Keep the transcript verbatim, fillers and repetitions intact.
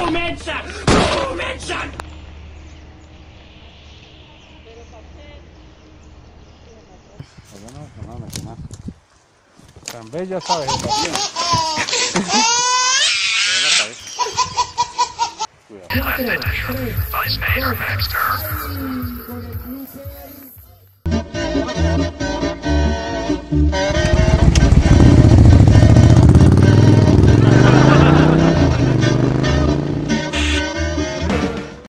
¡Boom headshot! ¡Boom headshot! No, no, no, no. Tan bella esa vegetación. Cuidado.